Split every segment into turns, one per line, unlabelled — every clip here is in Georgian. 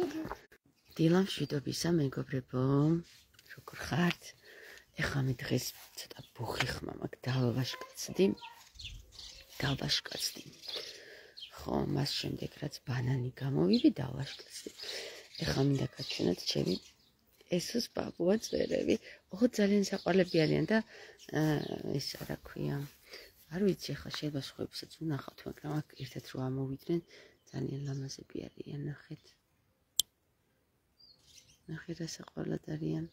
დილამ შვიდობისა მეგობრებო, როგორ ხართ? ეხლა მე დღეს ცოტა ბუხი ხმა მაქვს, დავაშკაცდი. ხო, მას შემდეგ რაც ბანანი გამოვივი, დავაშკაცდი. ეხლა მინდა გაჩვენოთ ჩემი ესოს ბაბუა წერები. ოღონდ ძალიან საყვარლები არიან და ეს რა ქვია. არ ვიცი, ახლა შეიძლება სხვაებსაც უნახავთ, მაგრამ აქ ერთად რო ამოვიდნენ, ძალიან ლამაზები არიან, ნახეთ. ნახე რა საყვარლად არიან.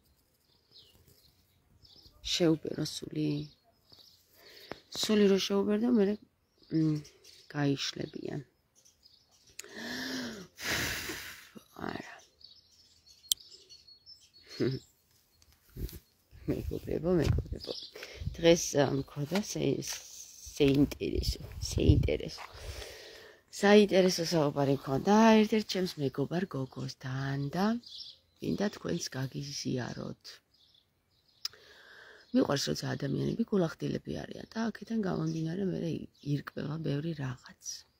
შეუბერო სული რო შეუბერდა, მერე გაიშლებიან. არა. მეგობრებო. დღეს მქონდა საინტერესო საუბარი მქონდა ერთ-ერთ ჩემს მეგობარ გოგოსთან და მინდა თქვენს გაგიზიაროთ. მიყვარს როცა ადამიანები გულახდილები არიან და აქედან გამომდინარე მე ირკვევა ბევრი რაღაც.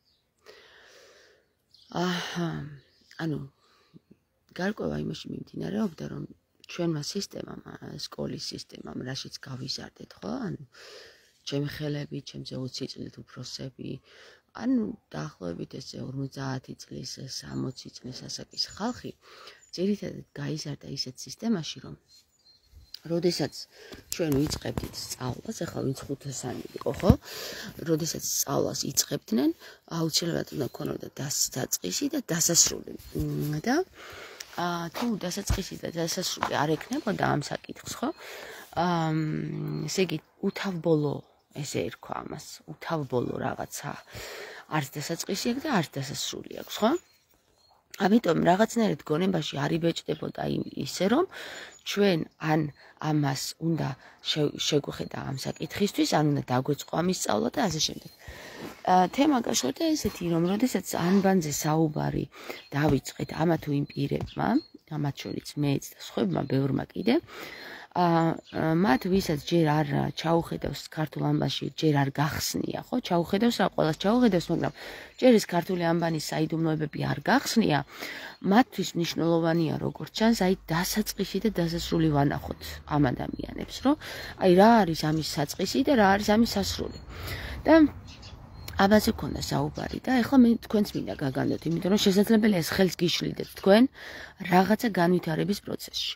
ანუ გარკვევა იმაში მიმდინარეობდა, რომ ჩვენმა სისტემამ, სკოლის სისტემამ, რაშიც გავიზარდეთ, ხო? ანუ ჩემი ხელები, ჩემზე 20 წლით უფროსები, ანუ დაახლოებით ესე 50 წლის, 60 წლის ასაკის ხალხი ძირითადად გაიზარდა ისეთ სისტემაში, რომ როდესაც ჩვენ ვიწყებდით სწავლას, ახლა ვინც ხუთასანი იყო, ხო? როდესაც სწავლას იწყებდნენ, აუცილებლად უნდა ქონოდა დასაწყისი და დასასრული. და თუ დასაწყისი და დასასრული არ ექნებოდა ამ საკითხს, ხო? ესე იგი უთავბოლო ესე ერქვა ამას, უთავბოლო რაღაცა. არც დასაწყისი აქვს და არც დასასრული აქვს, ხო? ამიტომ რაღაცნაირად გონებაში არ იბეჭდებოდა ისე რომ ჩვენ ან ამას უნდა შეგვხედა ამ საკითხისთვის, ან უნდა დაგვეწყო ამის სწავლა და ასე შემდეგ. თემა გაშორდა ესეთი, რომ როდესაც ანბანზე საუბარი დავიწყეთ ამა თუ იმ პირებმა, ამათ შორის მეც და სხვებმა ბევრმა კიდე, მათ ვისაც ჯერ არ ჩაუხედავს ქართულ ანბანში, ჯერ არ გახსნია, ხო? ჩაუხედავს რა ყველას ჩაუხედავს, მაგრამ ჯერ ეს ქართული ანბანის საიდუმლოებები არ გახსნია, მათთვის მნიშვნელოვანია როგორც ჩანს, აი დასაწყისი და დასასრული ვანახოთ ამ ადამიანებს, რომ აი რა არის ამის საწყისი და რა არის ამის სასრული. და ამაზე ქონდა საუბარი და ეხლა მე თქვენს მინდა გაგანდოთ, იმიტომ რომ შესაძლებელია ეს ხელს გიშლიდეთ თქვენ რაღაცა განვითარების პროცესში.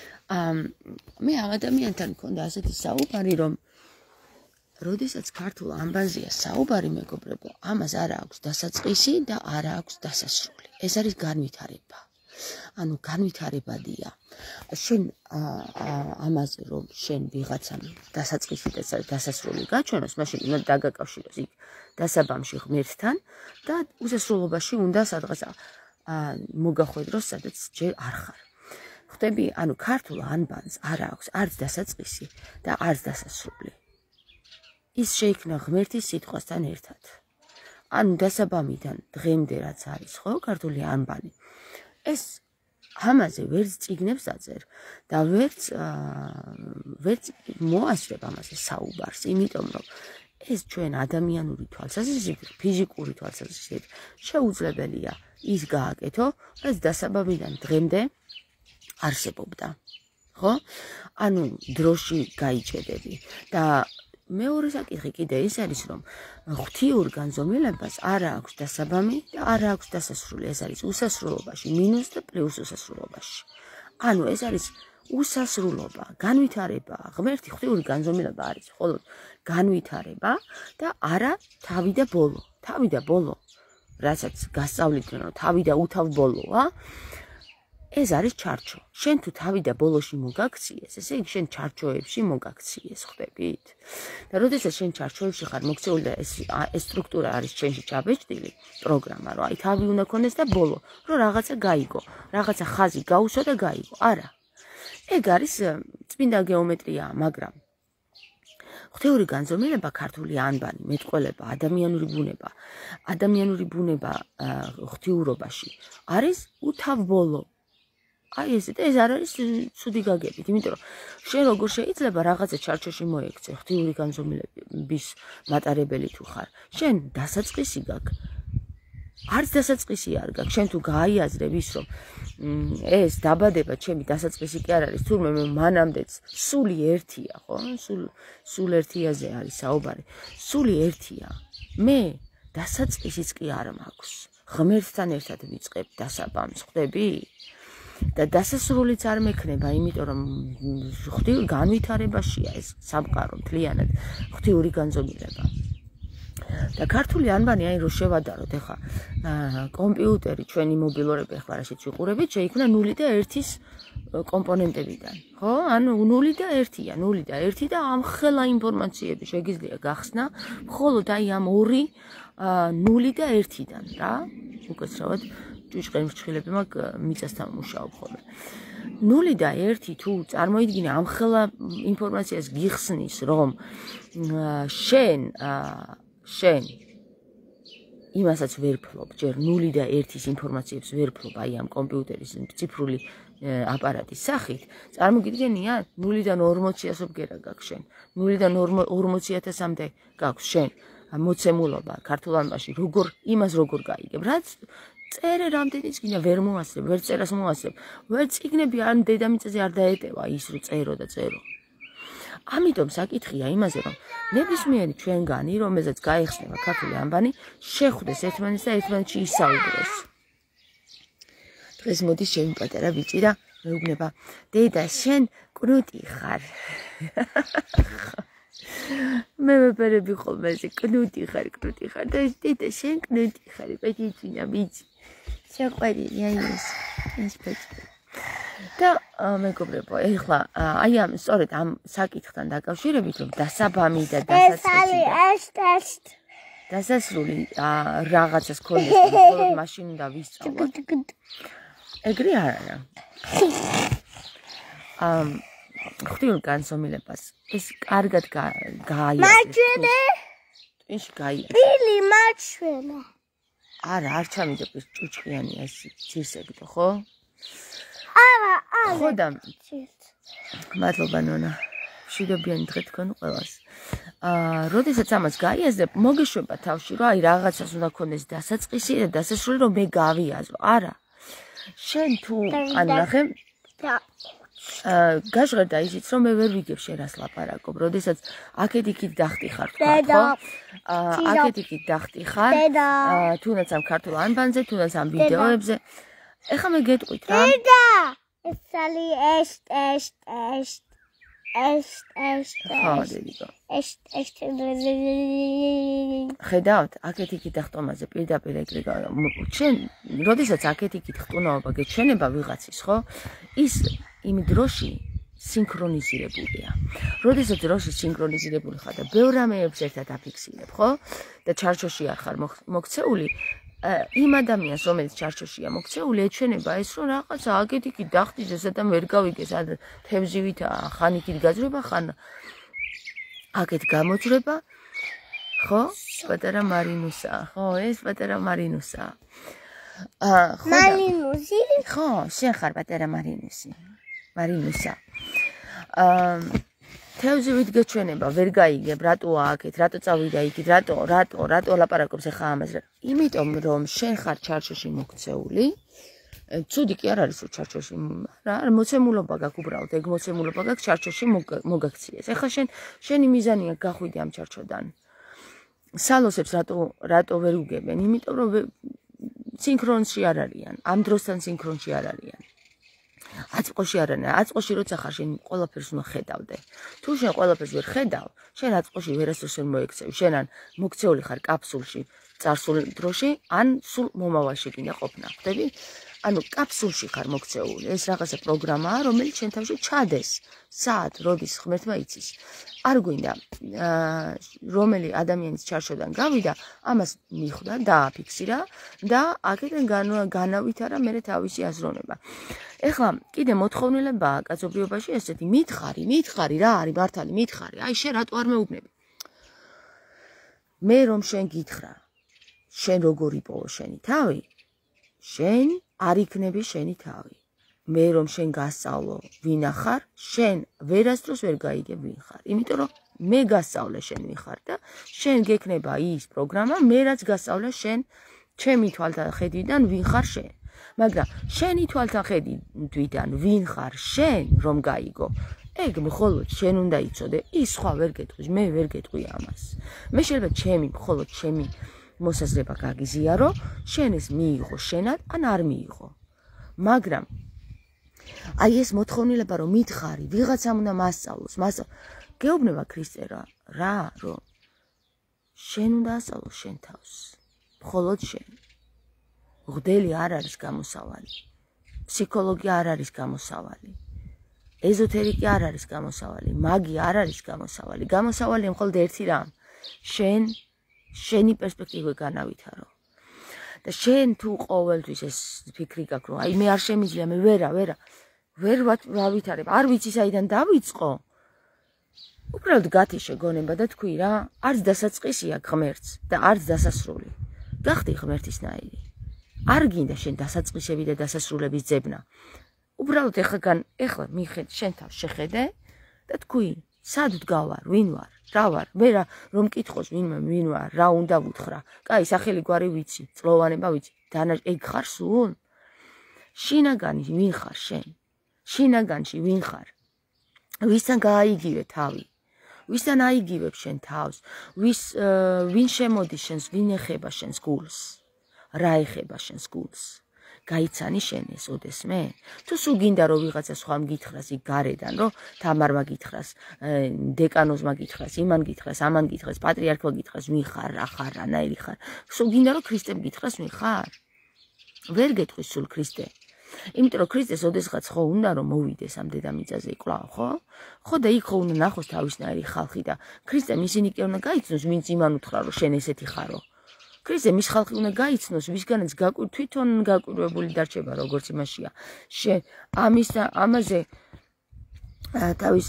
მე ამ ადამიანთან მქონდა ასეთი საუბარი, რომ როდესაც ქართულ ანბანზეა საუბარი, მეგობრებო, ამას არ აქვს დასაწყისი და არ აქვს დასასრული. ეს არის განვითარება. ანუ განვითარებადია. შენ ამაზე რომ შენ ვიღაცამ დასაწყისი და დასასრული გაჩვენოს, მაშინ უნდა დაგაკავშიროს იქ დასაბამში ღმერთთან და უსასრულობაში უნდა სადღაც მოგახვედროს, სადაც ჯერ არ ხარ. ხვდები, ანუ ქართულ ანბანს არ აქვს არც დასაწყისი და არც დასასრული. ის შეიქმნა ღმერთის სიტყვასთან ერთად. ანუ დასაბამიდან დღემდე რაც არის, ხო, ქართული ანბანი. ეს ამაზე ვერც წიგნებს აწერს და ვერც მოასწრებ ამაზე საუბარს, იმიტომ რომ ეს ჩვენ ადამიანური თვალსაზრისით, ფიზიკური თვალსაზრისით შეუძლებელია ის გააკეთო, რაც დასაბამიდან დღემდე არსებობდა. ხო? ანუ დროში გაიჭედები და მეორე საკითხი კიდე ის არის, რომ ღვთიურ განზომილებას არ აქვს დასაბამი და არ აქვს დასასრული. ეს არის უსასრულობაში, მინუს და პლუს უსასრულობაში. ანუ ეს არის უსასრულობა, განვითარება, ღმერთი ღვთიური განზომილება არის მხოლოდ განვითარება და არა თავი და ბოლო. თავი და ბოლო, რასაც გასწავლიდნენ, რომ თავი და უთავბოლოა, ეს არის ჩარჩო. შენ თუ თავი და ბოლოში მოგაქციეს, ესე იგი შენ ჩარჩოებში მოგაქციეს, ხვდებით? და როდესაც შენ ჩარჩოებში ხარ მოქცეული და ეს სტრუქტურა არის შენში ჩაბეჭდილი, პროგრამა, რომ აი თავი უნდა ქონდეს და ბოლო, რომ რაღაცა გაიგო, რაღაცა ხაზი გაუსვა და გაიგო. არა. ეგ არის წმინდა გეომეტრია, მაგრამ ღვთიური განზომილება, ქართული ანბანი, მეტყველება, ადამიანური ბუნება ღვთიურობაში არის უთავბოლო. აი ეს არ არის ცუდი გაგებით, იმიტომ რომ შენ როგორ შეიძლება რაღაცა ჩარჩოში მოექცე ღვთიური განზომილების მატარებელი თუ ხარ. შენ დასაწყისი გაქვს. არც დასაწყისი არ გაქვს, შენ თუ გააიაზრებ ის, რომ ეს დაბადება ჩემი დასაწყისი კი არ არის, თურმე მე მანამდეც სული ერთია, ხო? სულ ერთიაზე არის საუბარი. სული ერთია. მე დასაწყისიც კი არ მაქვს. ღმერთთან ერთად ვიწყებ დასაბამს, ხვდები? და დასასრულიც არ მექნება, იმიტომ რომ ღვთის განვითარებაშია ეს სამყარო მთლიანად, ღვთიური განზომილება. და ქართული ანბანი აი რო შევადაროთ ახლა კომპიუტერი ჩვენი მობილურები ახლა რაშიც ვიყურებით შეიქმნა 0 და 1-ის კომპონენტებიდან ხო ანუ 0 და 1-ია 0 და 1 და ამ ხელა ინფორმაციები შეგიძლია გახსნა მხოლოდ აი ამ 2 0 და 1-დან რა უკაცრავად ჭუჭყენ ფრჩხილები მაგ მიწასთან მუშაობ ხოლმე 0 და 1 თუ წარმოიდგინე ამ ხელა ინფორმაციას გიხსნის რომ შენ იმასაც ვერ ფლობ, ჯერ 0 და 1-ის ინფორმაციებს ვერ ფლობ აი ამ კომპიუტერის ციფრული აპარატის სახით, წარმოგიდგენია 0-დან 40-ასობ გერა გაქვს შენ. 0-დან 40,000-მდე გაქვს შენ მოცემულობა ქართულ ანბანში, იმას როგორ გაიგებ, რაც წერე რამდენიც გინდა ვერ მოასწრებ, ვერ წერას მოასწრებ, ვერ წიგნები ან დედამიწაზე არ დაეტევა ის რო წერო და წერო. ამიტომ საკითხია იმაზე, რომ ნებისმიერი ჩვენგანი, რომელზეც გაიხსნება ქართული ანბანი, შეხვდეს ერთმანეთს და ერთმანეთში ისაუბროს. დღეს მოდის ჩემი პატარა ბიჭი და მეუბნება, დედა, შენ კნუტი ხარ. მე მეფერები ხოლმე ესე კნუტი ხარ და დედა, შენ კნუტი ხარ, პეჭინა ბიჭი. შეყვარია ეს პეჭი. და მეგობრებო, ეხლა აი ამ სწორედ ამ საკითხთან დაკავშირებით, რომ დასაბამი და დასასრული რაღაცას ქონდეს, მხოლოდ მაშინ უნდა ვისწავლოთ. ეგრე არ არა. ღვთიურ განზომილებას ეს კარგად გააიაზრებს. მაჩვენე? ტვინში გაიაზრებს. ბილი მაჩვენე. არა, არ ჩამიდებ ეს ჭუჭყიანია ეს ძირსეგდო, ხო? არა. ხოდა მადლობა ნონა. მშვიდობიანი დღე თქვენ ყველას. როდესაც ამას გაიაზრებ, მოგეშვება თავში, რომ აი რაღაცას უნდა ქონდეს დასაწყისი და დასასრული, რომ მე გავიაზრო. არა. შენ თუ ანუ ნახე გაჟღერდა ისიც, რომ მე ვერ ვიგებ შენ რას ლაპარაკობ, როდესაც აქეთ-იქით დახტიხარ თქვა, ხო? აქეთ-იქით დახტიხარ, თუნდაც ამ ქართულ ანბანზე, თუნდაც ამ ვიდეოებზე. ეხლა მე გეტყვით რა. დედა, ესალი ეს. ხედავთ, აქეთ-იქით დახტომაზე პირდაპირ ეგრე ჩვენ, როდესაც აქეთ-იქით ხტუნაობა გეჩვენება ვიღაცის, ხო? ის იმ დროში სინქრონიზირებულია. როდესაც დროში სინქრონიზირებული ხარ და ბევრ რამეებს ერთად აფიქსირებ, ხო? და ჩარჩოში არ ხარ მოქცეული, იმ ადამიანს, რომელიც ჩარჩოშია მოქცეული, ეჩვენება ეს, რომ რაღაცა აქეთ-იქით დახტის, ესათან ვერ გავიგეს, ან თევზივით ხან იქით გაძრება, ხან აქეთ გამოძრება, ხო? პატარა მარინუსა, ხო, ეს პატარა მარინუსა. მარინუსი? ხო, შენ ხარ პატარა მარინუსი. მარინუსა. თევზივით გეჩვენება, ვერ გაიგებ, რატოა აქეთ, რატო წავიდა იქით, რატო ლაპარაკობს ახლა ამაზე. იმიტომ რომ შენ ხარ ჩარჩოში მოქცეული, ცუდი კი არ არის რომ ჩარჩოში რა, მოცემულობა გაქვს უბრალოდ, ეგ მოცემულობა გაქვს ჩარჩოში მოგაქციეს. ახლა შენი მიზანია გახვიდე ამ ჩარჩოდან. სალოსებს რატო ვერ უგებენ? იმიტომ რომ სინქრონში არ არიან, ამ დროსთან სინქრონში არ არიან. აწყოში არ არის, აწყოში როცა ხარ შენ ყველაფერს უნდა ხედავდე. თუ შენ ყველაფერს ვერ ხედავ, შენ აწყოში ვერასდროს ვერ მოექცევი. შენ ან მოქცეული ხარ კაფსულში, წარსულ დროში, ან სულ მომავალში გინდა ყოფნა. ხვდები? ანუ კაფსულში ხარ მოქცეული. ეს რაღაცა პროგრამაა, რომელიც შენ თავში ჩადეს. საათ, როდის ღმერთმა იცის. არ გვინდა რომელი ადამიანის ჩარჩოდან გავიდა, ამას მიხვდა, დააფიქსირა და აქედან განავითარა მერე თავისი აზროვნება. ეხლა კიდე მოთხოვნილებაა კაცობრიობაში ესეთი მითხარი რა არის მართალი მითხარი აი შენ რატო არ მეუბნები მე რომ შენ გითხრა შენ როგორ იპოვო შენი თავი შენ არ იქნები შენი თავი მე რომ შენ გასწავლო ვინ ახარ შენ ვერასდროს ვერ გაიგებ ვინ ხარ იმიტომ რომ მე გასწავლე შენ ვინ ხარ და შენ გექნება ის პროგრამა მე რაც გასწავლე შენ ჩემი თვალთახედიდან ვინ ხარ შენ მაგრამ შენი თვალთახედიდან ვინ ხარ შენ რომ გაიგო ეგ მხოლოდ შენ უნდა იცოდე ის სხვა ვერ გეტყვის მე ვერ გეტყვი ამას მე შეიძლება ჩემი მოსაზრება გაგიზიარო შენ ეს მიიღო შენად ან არ მიიღო მაგრამ აი ეს მოთხოვნილება რომ მითხარი ვიღაცამ უნდა მასწავლოს გეუბნება ქრისტე რა რომ შენ უნდა ასწავლო შენ თავს მხოლოდ შენ მღვდელი არ არის გამოსავალი ფსიქოლოგი არ არის გამოსავალი ეზოთერიკი არ არის გამოსავალი მაგი არ არის გამოსავალი მხოლოდ ერთი რამ შენი პერსპექტივა განავითარო და შენ თუ ყოველთვის ეს ფიქრი გაქვს რომ აი მე არ შემიძლია მე ვერ ავითარებ არ ვიცი საიდან დავიწყო უბრალოდ გათიშე გონება და თქვი რა არც დასაწყისი აქვს ღმერთს და არც დასასრული გახდი ღმერთისნაირი არ გინდა შენ დასაწყისები და დასასრულების ძებნა უბრალოდ ეხლა მიხედ შენ თავს შეხედე და თქვი სად ვდგავარ ვინ ვარ რა ვარ მე რომ მკითხოს ვინმე ვინ ვარ რა უნდა ვუთხრა კაი სახელი გვარი ვიცი წლოვანება ვიცი ეგ ხარ სულ შინაგანი ვინ ხარ შენ შინაგანში ვინ ხარ ვისთან გააიგივე თავი ვისთან აიგივებ შენ თავს ვინ შემოდის შენს ვინ ეხება შენს გულს რა ეხება შენს გულს გაიცანი შენ ეს ოდესმე თუ სულ გინდა რომ ვიღაცა სხვა მგითხრას იქ გარედან რომ თამარმა გითხრას დეკანოზმა გითხრას იმან გითხრას ამან გითხრას პატრიარქმა გითხრას ვინ ხარ რა ხარ რანაირი ხარ სულ გინდა რომ ქრისტემ გითხრას ვინ ხარ ვერ გეტყვის სულ ქრისტე იმიტომ რომ ქრისტეს ოდესღაც ხო უნდა რომ მოვიდეს ამ დედამიწაზე კვლავ ხო და იქ ხო უნდა ნახოს თავისნაირი ხალხი და ქრისტემ ისინი კი უნდა გაიცნოს ვინც იმან უთხრა რომ შენ ესეთი ხარო ქრისტე მის ხალხი უნდა გაიცნოს ვისგანაც თვითონ გაკვირვებული დარჩება როგორც იმაშია ამაზე თავის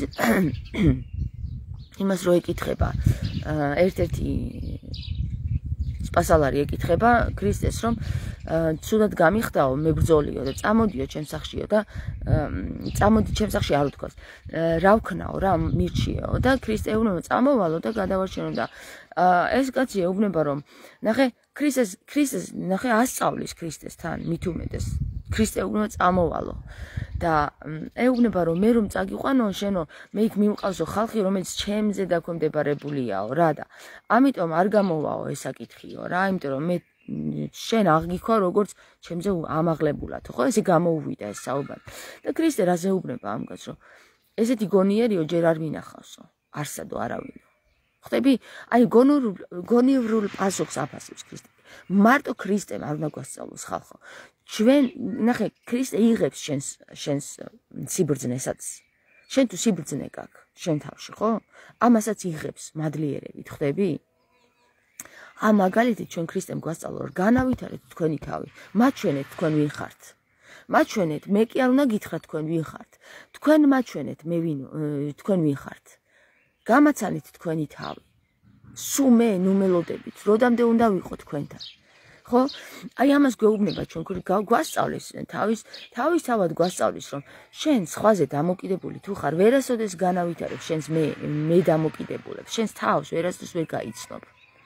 იმას რო ეკითხება ერთ-ერთი სპასალარი ეკითხება ქრისტეს რომ ცუდად გამიხდაო მებრძოლიო და წამოდიო ჩემს სახშიო და წამოდი ჩემს სახში არ უთქვას რა ვქნაო რა მირჩიეო და ქრისტე ეუბნება წამოვალო და გადავარჩენო და ეს კაცი ეუბნება რომ ნახე ქრისტეს ნახე ასწავლის ქრისტესთან მით უმეტეს ქრისტე ეუბნება წამოვალო და ეუბნება რომ მე რომ წაგიყვანო შენო მე იქ მიმყავსო ხალხი რომელიც ჩემზე დაქვემდებარებულიაო რა და ამიტომ არ გამოვაო ეს საკითხიო რა იმიტომ რომ მე შენ აღგიქვა როგორც ჩემზე ამაღლებულად ხო ესე გამოუვიდა ეს საუბარი და ქრისტე რაზე ეუბნება ამ კაცს რომ ესეთი გონიერიო ჯერ არ მინახავსო არსადო არავინო ხტები აი გონივრულ პასუხს აფასებს ქრისტე მარტო ქრისტემ არ უნდა გვასწავლოს ხალხო ჩვენ ნახე ქრისტე იღებს შენს სიბრძნესაც შენ თუ სიბრძნე გაქვს შენ თავში ხო ამასაც იღებს მადლიერებით ხტები ამ მაგალითით ჩვენ ქრისტემ გვასწავლა რომ განავითარეთ თქვენი თავი მაჩვენეთ თქვენ ვინ ხართ მაჩვენეთ მე კი არ უნდა გითხრათ თქვენ ვინ ხართ თქვენ მაჩვენეთ მე თქვენ ვინ ხართ გამაცანით თქვენი თავი სულ მე ნუმელოდებით როდამდე უნდა ვიყო თქვენთან ხო აი ამას გვეუბნება ჩვენ გვასწავლის თავისთავად გვასწავლის რომ შენ სხვაზე დამოკიდებული თუ ხარ ვერასოდეს განავითარებ შენს მე დამოკიდებულებს შენს თავს ვერასოდეს ვერ გაიცნობ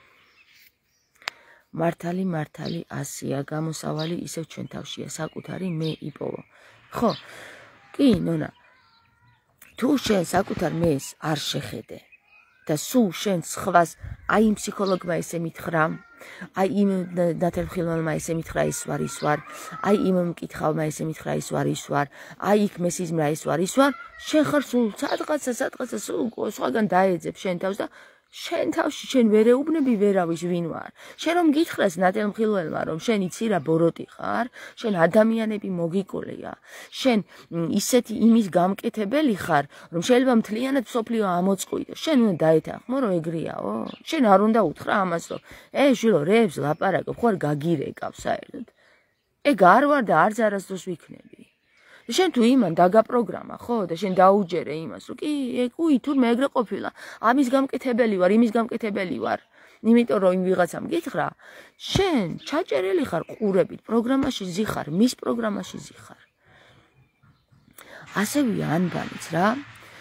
მართალი ასია გამოსავალი ისევ ჩვენ თავშია საკუთარი მე იპოვო ხო კი ნონა თუ შენ საკუთარ მეს არ შეხედე და სულ შენ სხვას აი იმ ფსიქოლოგმა ესე მითხრა აი იმ ნათელმხილველმა ესე მითხრა ის ვარ აი იმ მკითხავმა ესე მითხრა ის ვარ აი იქ მესიზმრა ის ვარ შენ ხარ სულ სადღაცა სულ სხვაგან დაეძებ შენ თავს და შენ თავში შენ ვერ ეუბნები ვერავის ვინ ვარ შენ რომ გითხრას ნათელმხილველმა რომ შენ იცი რა ბოროტი ხარ შენ ადამიანები მოგიკოლია შენ ისეთი იმის გამკეთებელი ხარ რომ შეიძლება მთლიანად სოფლიო ამოწყუიდო შენ უნდა დაეთანხმო რომ ეგრეაო შენ არ უნდა უთხრა ამას რომ ჟილო რებს ლაპარაკობ ხო არ გაგირეკავ საერთოდ ეგ არ ვარ და არც არასდროს ვიქნები შენ თუ იმან დაგაპროგრამა ხო და შენ დაუჯერე იმას რომ კი უი თურმე ეგრე ყოფილა ამის გამკეთებელი ვარ იმის გამკეთებელი ვარ იმიტომ რომ იმ ვიღაცამ გითხრა შენ ჩაჭერელი ხარ ყურებით პროგრამაში ზიხარ მის პროგრამაში ზიხარ ასევე ანბანიც რა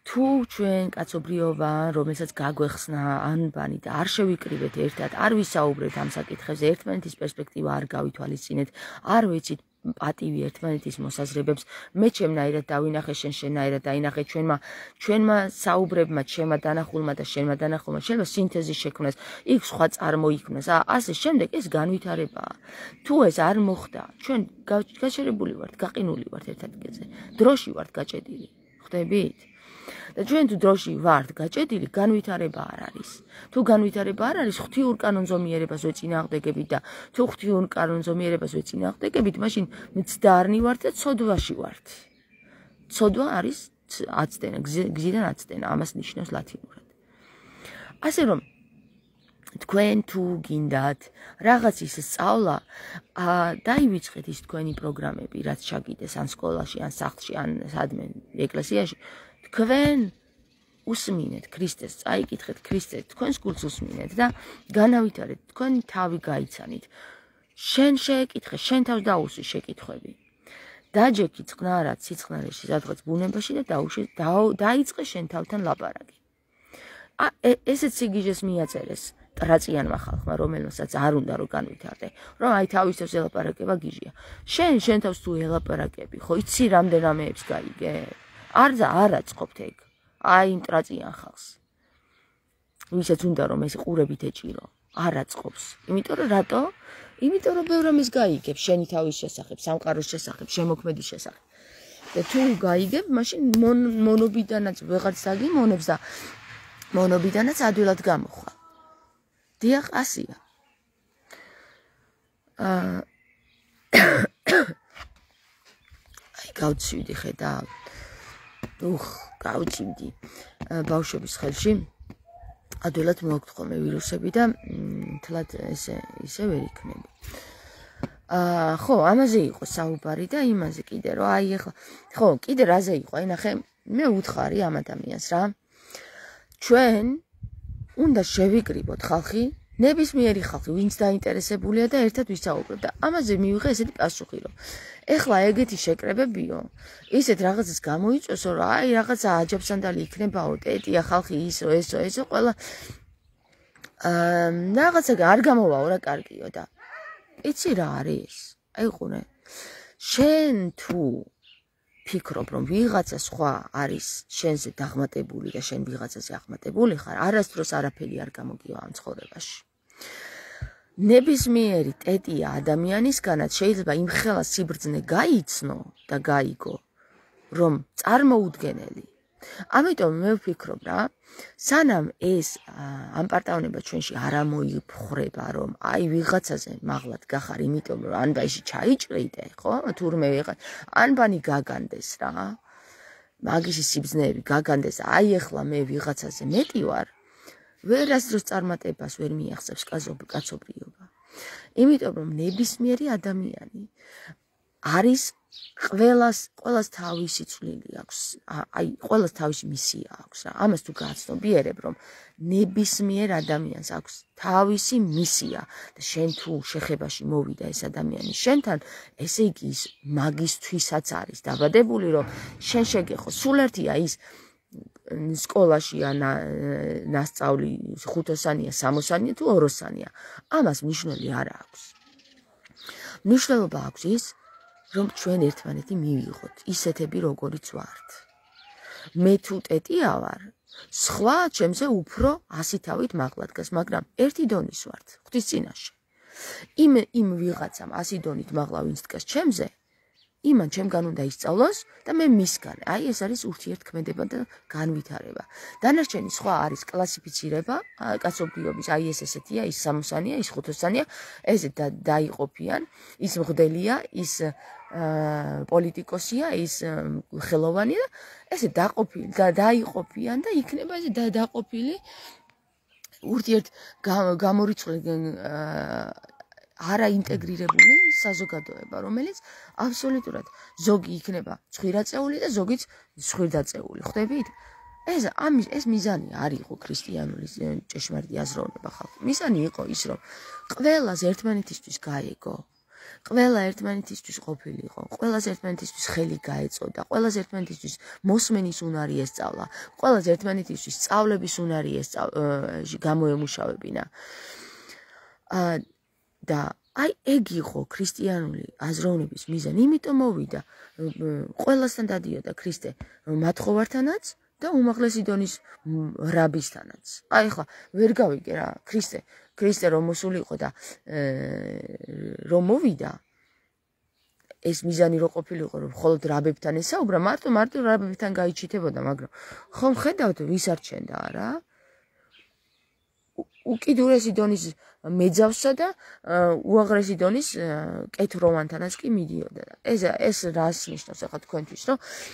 თუ ჩვენ კაცობრიობა, რომელსაც გაგვეხსნა ანბანი და არ შევიკრიბეთ ერთად, არ ვისაუბრეთ ამ საკითხებზე, ერთმანეთის პერსპექტივა არ გავითვალისწინეთ, არ ვიცით პატივი ერთმანეთის მოსაზრებებს, მე ჩემნაირად დავინახე, შენ შენაირად დაინახე, ჩვენმა საუბრებმა, ჩემმა დანახულმა და შენმა დანახულმა შეიძლება სინთეზი შექმნას, იქ სხვა წარმოიქმნას, ასე შემდეგ ეს განვითარებაა. თუ ეს არ მოხდა, ჩვენ გაჩერებული ვართ, გაყინული ვართ ერთ ადგილზე, დროში ვართ გაჭედილი, ხვდებით? და ჩვენ თუ დროში ვართ გაჭედილი, განვითარება არ არის. თუ განვითარება არ არის, ღვთიურ კანონზომიერებას ვეწინააღმდეგებით და თუ ღვთიურ კანონზომიერებას ვეწინააღმდეგებით, მაშინ მცდარნი ვართ და ცოდვაში ვართ. ცოდვა არის აცდენა, გზიდან აცდენა, ამას ნიშნავს ლათინურად. ასე რომ თქვენ თუ გინდათ რაღაც ის სწავლა, დაივიწყეთ ის თქვენი პროგრამები, რაც ჩაგიდეს ან სკოლაში, ან სახლში, ან სადმე ეკლესიაში. თქვენ უსმინეთ ქრისტეს, წაიკითხეთ ქრისტეს, თქვენს გულს უსმინეთ და განავითარეთ, თქვენი თავი გაიცანით. შენ შეეკითხე, შენ თავს დაუსვი შეკითხვები. დაჯექი წყნარად სიცხნარეში, სადღაც ბუნებაში და დაიწყე შენ თავთან ლაპარაკი. ესეც სიგიჟეს მიაწერეს ტრაწიანმა ხალხმა, რომელსაც არ უნდა რომ განვითარდე, რომ აი თავისებს ელაპარაკება გიჟია. შენ თავს თუ ელაპარაკები, ხო იცი რამდენამეებს გაიგე? არ აწყობთ ეგ. აი იმ ტრაწიან ხალხს. ვისაც უნდა რომ ეს ყურებით ეჭირო, არ აწყობს. იმიტომ რომ რატო? იმიტომ რომ ბევრ რამეს გაიგებ, შენი თავის შესახებ, სამყაროს შესახებ, შემოქმედის შესახებ. და თუ გაიგებ, მაშინ მონობიდანაც ვეღარც დაგიმონებს და მონობიდანაც ადვილად გამოხვალ. დიახ, ასია. აი გავცივდი ხედავ. გავჭიმდი ბავშვების ხელში. ადვილად მოვაქვთ ხოლმე ვირუსები და თლად ესე ვერ იქნება. ხო, ამაზე იყო საუბარი და იმაზე კიდე რომ აი ახლა ხო, კიდე რაზე იყო? აი ნახე, მე უთხარი ამ ადამიანს რა. ჩვენ უნდა შევიკრიბოთ ხალხი, ნებისმიერი ხალხი, ვინც დაინტერესებულია და ერთად ვისაუბროთ და ამაზე მივიღე ესეთი პასუხი, რომ ეხლა ეგეთი შეკრებებიო, ისეთ რაღაცას გამოიწვევს, რომ აი რაღაცა აჯაბსანდალი იქნებაო, ტეტია ხალხი ისო, ესო, ყველა რაღაცა არ გამოვაო რა კარგიო და იცი რა არის? აი ყურე. შენ თუ ფიქრობ, რომ ვიღაცა სხვა არის შენზე დაღმატებული და შენ ვიღაცაზე აღმატებული ხარ, არასდროს არაფერი არ გამოგივა ამ ცხოვრებაში. ნებისმიერი ტეტია ადამიანისგანაც შეიძლება იმხელა სიბრძნე გაიცნო და გაიგო, რომ წარმოუდგენელი. ამიტომ მე ვფიქრობ რა, სანამ ეს ამპარტავნება ჩვენში არ ამოიფხრება, რომ აი ვიღაცაზე მაღლად გახარ, იმიტომ რომ ანბანში ჩაიჭრიდე, ხო? თურმე ვიღაც ანბანი გაგანდეს რა. მაგისი სიბრძნეები გაგანდეს, აი ახლა მე ვიღაცაზე მეტი ვარ. ვერასდროს წარმატებას ვერ მიაღწევს კაცობრიობა. იმიტომ რომ ნებისმიერი ადამიანი არის ყველას თავისი წვლილი აქვს. აი ყველას თავისი მისია აქვს რა. ამას თუ გააცნობიერებ, რომ ნებისმიერ ადამიანს აქვს თავისი მისია და შენ თუ შეხებაში მოვიდა ეს ადამიანი შენთან, ესე იგი ის მაგისთვისაც არის დაბადებული, რომ შენ შეგეხო. სულ ერთია ის სკოლაშია ნასწავლი 5-ოსანია, 3-ოსანია თუ 2-ოსანია. ამას მნიშვნელობა არ აქვს. მნიშვნელობა აქვს ის, რომ ჩვენ ერთმანეთი მივიღოთ, ისეთები როგორიც ვართ. მე თუ ტეტია ვარ, სხვა ჩემზე უფრო ასითავით მაღლა დგას, მაგრამ ერთი დონის ვართ, ღვთის წინაშე. იმ ვიღაცამ 100 დონით მაღლა ვინც დგას ჩემზე, იმან ჩემგან უნდა ისწავლოს და მე მისგან. აი ეს არის ურთიერთქმედება და განვითარება. დანარჩენი სხვა არის კლასიფიცირება, კაცობრიობის, აი ეს ესეთია, ის 3-ოსანია, ის 5-ოსანია, ესე დაიყოფიან, ის მღვდელია, ის პოლიტიკოსია, ის ხელოვანია და ესე დაყოფილი და დაიყოფიან და იქნება ეს დაყოფილი ურთიერთ გამორიცხული არაინტეგრირებული საზოგადოება, რომელიც აბსოლუტურად ზოგი იქნება ცხვირაწეული და ზოგიც ცხვირდაწეული. ხვდებით? ეს მიზანი არ იყო ქრისტიანული ჭეშმარიტი აზროვნება ხალხი. მიზანი იყო ის, რომ ყველას ერთმანეთისთვის გაეგო. ყველა ერთმანეთისთვის ყოფილიყო, ყველას ერთმანეთისთვის ხელი გაეწოდა, ყველას ერთმანეთისთვის მოსმენის უნარი ესწავლა, ყველას ერთმანეთისთვის სწავლების უნარი გამოემუშავებინა. და აი ეგ იყო ქრისტიანული აზროვნების მიზანი, იმიტომ მოვიდა ყველასთან დადიოდა ქრისტე მათხოვართანაც და უმაღლესი დონის რაბისთანაც. აი ხა ვერ გავიგე რა, ქრისტე რომ მოსულიყო და რომ მოვიდა ეს მიზანი რო ყოფილიყო რომ მხოლოდ რაბებთან ესაუბრა, მარტო რაბებთან გაიჩითებოდა, მაგრამ ხომ ხედავთ ვის არჩენდა რა? უკიდურესი დონის მეძავსა და უაღრესი დონის კეთროვანთანაც კი მიდიოდა. ეს რას ნიშნავს ახლა თქვენთვის,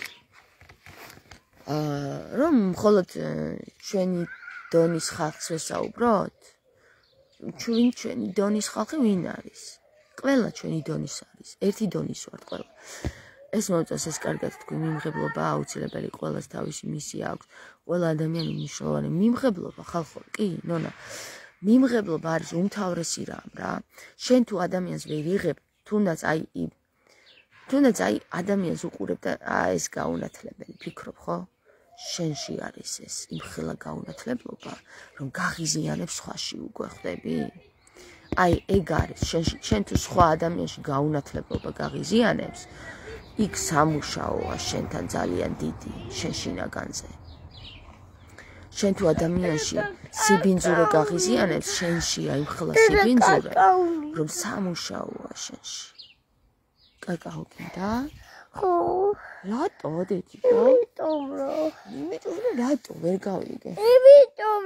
რომ მხოლოდ ჩვენი დონის ხალხს ვესაუბროთ? ჩვენი დონის ხალხი ვინ არის? ყველა ჩვენი დონის არის. ერთი დონის ვართ ყველა. ეს მოწონს, ეს კარგად თქვი, მიმღებლობა აუცილებელი, ყველას თავისი მისია აქვს. ყველა ადამიანი მნიშვნელოვანი. მიმღებლობა ხალხო, კი, ნონა. მიმღებლობა არის უმთავრესი რამ რა. შენ თუ ადამიანს ვერ იღებ, თუნდაც აი ადამიანს უყურებ და ეს გაუნათლებელი, ფიქრობ, ხო? შენში არის ეს იმხელა გაუნათლებლობა, რომ გაღიზიანებს სხვაში უკვე ხვდები? აი ეგ არის შენ თუ სხვა ადამიანში გაუნათლებლობა გაღიზიანებს, იქ სამუშაოა შენთან ძალიან დიდი, შენ შინაგანზე. შენ თუ ადამიანში სიბინძურე გაღიზიანებს, შენშია იმხელა სიბინძურე, რომ სამუშაოა შენში. კაკაო გინდა? ხო. რატო დედი? იმიტომ რატო ვერ გავიგე? იმიტომ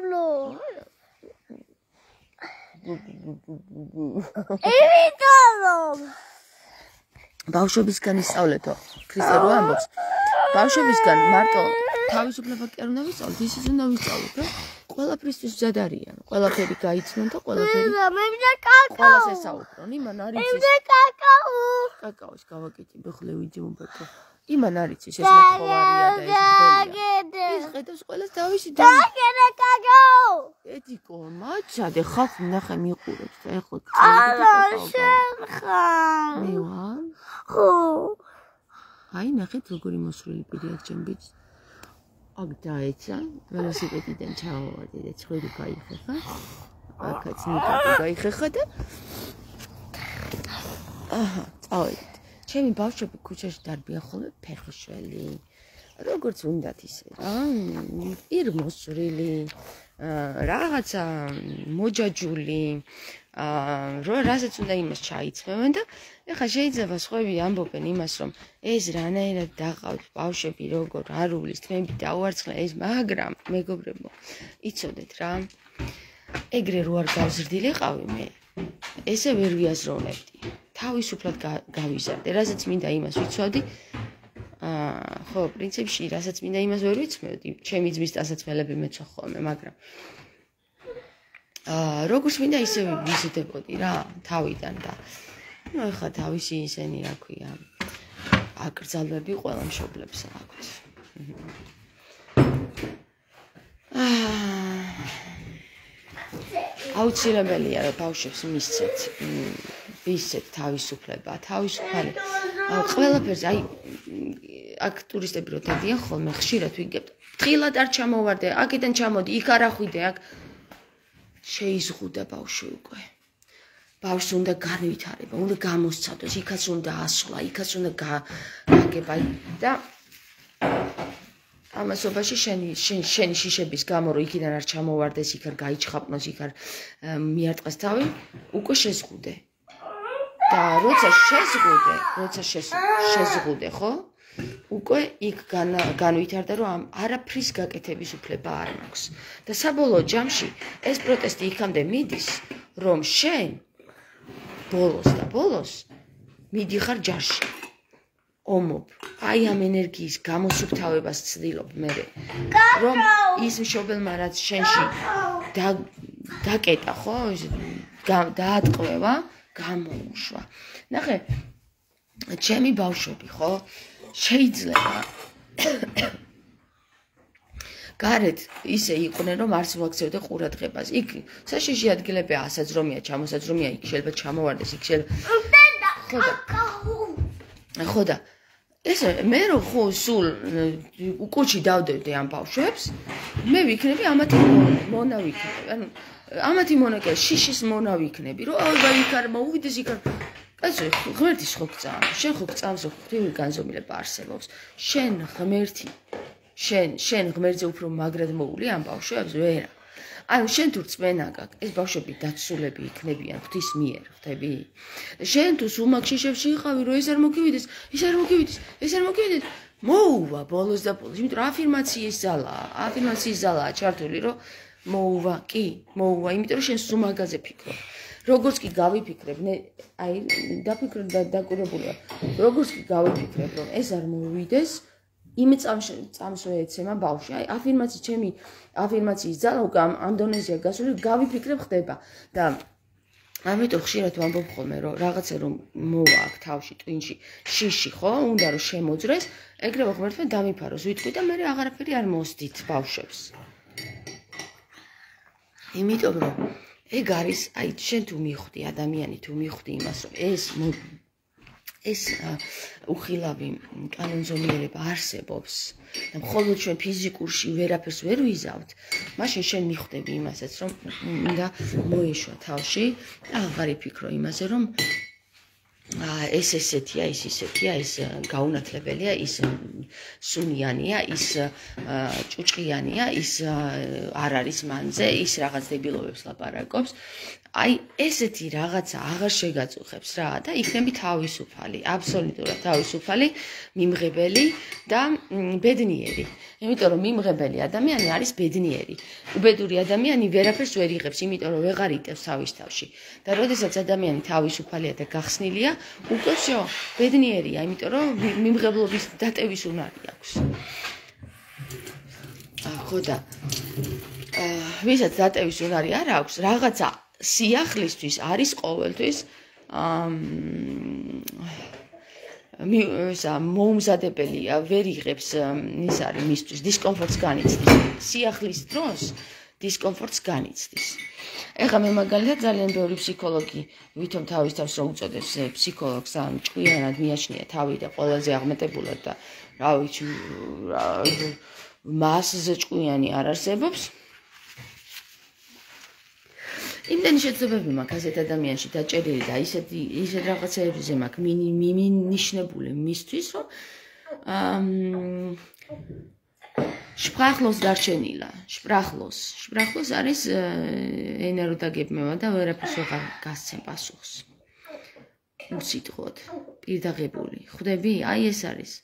ბავშვებისგან ისწავლეთო, ქრისტე რო ამბობს. ბავშვებისგან მარტო თავისუფლება კი არ უნდა ვისწავლოთ, ისიც უნდა ვისწავლოთ, რომ ყველაფრისთვის მზად არიან, ყველაფერი გაიცნონ და ყველაფერი ყველას ესაუბრონ. იმან არ იცის კაკაოს გავაკეთე, ბეხლე ვიძიმობათო. იმან არ იცის ეს მოხოვარია და ეს მდელია. ის ხედავს ყველას თავისი დაგერე კაკაო. ედიკო, მაჩადე ხალხი ნახე მიყურებს და ეხლა მევა? ხო. აი ნახეთ როგორი მოსვლილი პირი აქვს ჩემ ბიჭს. აქ დაეცა, ველოსიპედიდან ჩავავარდი და ცხელი გაიხეხა. აქაც ნიკატი გაიხეხა და აჰა, წავედით. ჩემი ბავშვები ქუჩაში დარბიან ხოლმე ფეხუშველი. როგორც უნდათ ისე რა, პირმოსვრილი, რაღაცა მოჯაჯული, რასაც უნდა იმას ჩაიცმევენ და ეხლა შეიძლება სხვები ამბობენ იმას, რომ ეს რანაირად დაყავთ ბავშვები როგორ არულის, თმები დაუარცხლენ ეს, მაგრამ მეგობრებო, იცოდეთ რა, ეგრე რო არ გავზრდილიყავი მე, ესე ვერ ვიაზროვნებდი. თავისუფლად გავიზარდე, რასაც მინდა იმას ვიცვავდი. ხო, პრინციპში, რასაც მინდა იმას ვერ ვიცმევდი, ჩემი ძმის ტანსაცმელები მეცვა ხოლმე, მაგრამ როგორც მინდა ისე ვიზრდებოდი რა, თავიდან და ეხლა თავისი ისენი, რა ქვია, აკრძალვები ყველა მშობლებს აქვთ. აუცილებელია რომ ბავშვებს მისცეთ თავისუფლება, თავისუფალი. ყველაფერს აი აქ ტურისტები რო დადიან ხოლმე ხშირად ვიგებთ. თხილად არ ჩამოვარდე, აქედან ჩამოდი, იქ არ ახვიდე, აქ შეიზღუდა ბავშვი უკვე. ბავშვს უნდა განვითარება, უნდა გამოსცადოს, იქაც უნდა ასვლა, იქაც უნდა გაგება და ამასობაში შენი შიშების გამო რომ იქიდან არ ჩამოვარდეს, იქ არ გაიჩხაპნოს, იქ არ მიარტყეს თავი, უკვე შეზღუდე. და როცა შეზღუდე, ხო? უკვე იქ განვითარდა, რომ არაფრის გაკეთების უფლება არ მაქვს. და საბოლოო ჯამში ეს პროტესტი იქამდე მიდის, რომ შენ ბოლოს მიდიხარ ჯარში. ომობ. აი ამ ენერგიის გამოსუფთავებას ცდილობ მე, რომ ის მშობელმა რაც შენში დაკეტა, ხო? დაატყვევა, გამოუშვა. ნახე, ჩემი ბავშვები, ხო? შეიძლება გარეთ ისე იყვნენ, რომ არც მოაქცევდე ყურადღებას. იქ საშიში ადგილებია, ასაძრომია, ჩამოსაძრომია, იქ შეიძლება ჩამოვარდეს, იქ შეიძლება ხოდა ეს მე რო ხო სულ უკუჩი დავდებდი ამ ბავშვებს მე ვიქნები ამათი მონა ვიქნები ანუ ამათი მონა კი შიშის მონა ვიქნები რომ აი იქ არ მოვიდეს იქ არ კაცო ღმერთის ხო გწამ შენ ხო გწამს ღვთივი განზომილება არსებობს შენ ღმერთი შენ ღმერთზე უფრო მაგრად მოული ამ ბავშვებს ვერა ანუ შენ თუ წმენა გაქვს ეს ბავშვები დაცულები იქნებიან ღვთის მიერ ხვდები შენ თუ სულ მაგ შიშებში იყავი რომ ეს არ მოგივიდეს ეს არ მოგივიდეს მოუვა ბოლოს და ბოლოს იმიტომ რომ აფირმაციის ზალაა ჩართული რომ მოუვა კი მოუვა იმიტომ რომ შენ სულ მაგაზე ფიქრობ როგორც კი გავიფიქრებ აი დაფიქრე და დაკვირვებულია როგორც კი გავიფიქრებ რომ ეს არ მოვიდეს იმ წამს ეცემა ბავშვი აი აფირმაციის ძალა უკვე ამ დონეზეა გასული გავიფიქრებ ხდება და ამიტომ ხშირად ვამბობ ხოლმე რომ რაღაცა რომ მოვა აქ თავში ტვინში შიში ხო უნდა რომ შემოძრეს ეგრევე ღმერთმა დამიფაროს ვიტყვი და მე აღარაფერი არ მოსდით ბავშვებს იმიტომ რომ ეგ არის აი შენ თუ მიხვდი ადამიანი თუ მიხვდი იმას რომ ეს უხილავი კანონზომიერება არსებობს და მხოლოდ ჩვენ ფიზიკურში ვერაფერს ვერ ვიზავთ მაშინ შენ მიხვდები იმასაც რომ უნდა მოეშვა თავში და აღარ იფიქრო იმაზე რომ ეს ესეთია ის ისეთია ის გაუნათლებელია ის სუნიანია ის ჭუჭყიანია ის არ არის მანზე ის რაღაც დებილობებს ლაპარაკობს აი ესეთი რაღაცა აღარ შეგაწუხებს რა და იქნები თავისუფალი აბსოლუტურად თავისუფალი მიმღებელი და ბედნიერი იმიტომ რომ მიმღებელი ადამიანი არის ბედნიერი უბედური ადამიანი ვერაფერს ვერ იღებს იმიტომ რომ ვეღარ იტევს თავის თავში და როდესაც ადამიანი თავისუფალია და გახსნილია უკვე всё ბედნიერია იმიტომ რომ მიმღებლობის დატევის უნარი აქვს ხოდა ვისაც დატევის უნარი არ აქვს რაღაცა სიახლისთვის არის ყოველთვის მოუმზადებელია ვერ იღებს ის არის მისთვის დისკომფორტს განიცდის სიახლის დროს დისკომფორტს განიცდის ეხლა მე მაგალითად ძალიან ბევრი ფსიქოლოგი ვითომ თავის თავს რო უწოდებს ფსიქოლოგს ან ჭკვიანად მიაჩნია თავი და ყველაზე აღმატებულად და რა ვიცი მასზე ჭკვიანი არ არსებობს იმდენი შეცდომები მაქვს ასეთ ადამიანში დაჭერილი და ისეთ რაღაცებზე მაქვს მინიშნებული მისთვის რომ შპრახლოს დარჩენილა შპრახლოს არის ენა რო დაგებმევა და ვერაფერს ვეღარ გასცემ პასუხს უსიტყვოდ პირდაღებული ხვდები აი ეს არის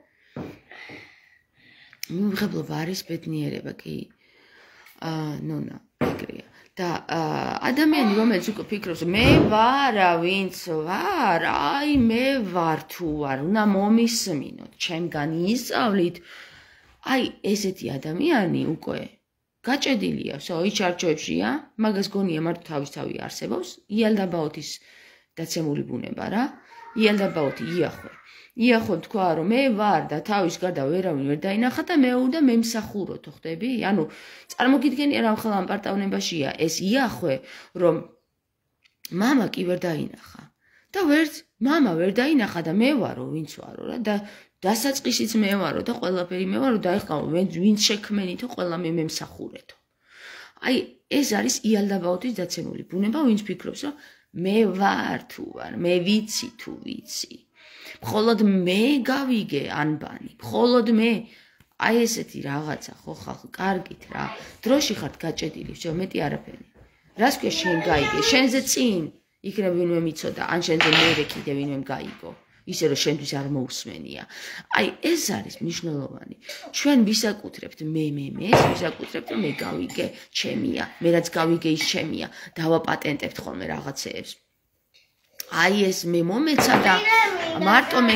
მიმღებლობა არის ბედნიერება კი ნონა ეგრეა და ადამიანი რომელიც უკვე ფიქრობს მე ვარა ვინც ვარ აი მე ვარ თუ ვარ უნდა მომისმინოთ ჩემგან ისწავლით აი ესეთი ადამიანი უკვე გაჭედილია всё იჩარჩოებშია მაგას გონია მარტო თავისთავი არსებობს იალდაბაოთის დაცემული ბუნება რა იალდაბაოთი იახვე თქვა რომ მე ვარ და თავის გარდა ვერავინ ვერ დაინახა და მე უნდა მემსახუროთ ხვდები ანუ წარმოგიდგენია რა ხალ ამ პარტავნებაშია ეს იახვე რომ მამა კი ვერ დაინახა და ვერც მამა ვერ დაინახა და მე ვარო ვინც ვარო რა და დასაწყისიც მე ვარო და ყველაფერი მე ვარო და ეხლა ვინც შექმენითო ყველა მე მემსახურეთო აი ეს არის იალდაბაოთის დაცემული ბუნება ვინც ფიქრობს რომ მე ვარ თუ ვარ მე ვიცი თუ ვიცი მხოლოდ მე გავიგე ანბანი მხოლოდ მე აი ესეთი რაღაცა ხო ხალხო კარგით რა დროში ხართ გაჭედილი всё მეტი არაფერი რას ქვია შენ გაიგე შენზე წინ იქნებ ვინმე მიცოდა ან შენზე მერე კიდე ვინმე გაიგო ისე რომ შენთვის არ მოусმენია აი ეს არის მნიშვნელოვანი ჩვენ ვისაკუთრებთ მე ვისაკუთრებთ რომ მე გავიგე ჩემია მე რაც გავიგე ის ჩემია დავაპატენტებთ ხოლმე რაღაცეებს აი ეს მე მომეცა და მარტო მე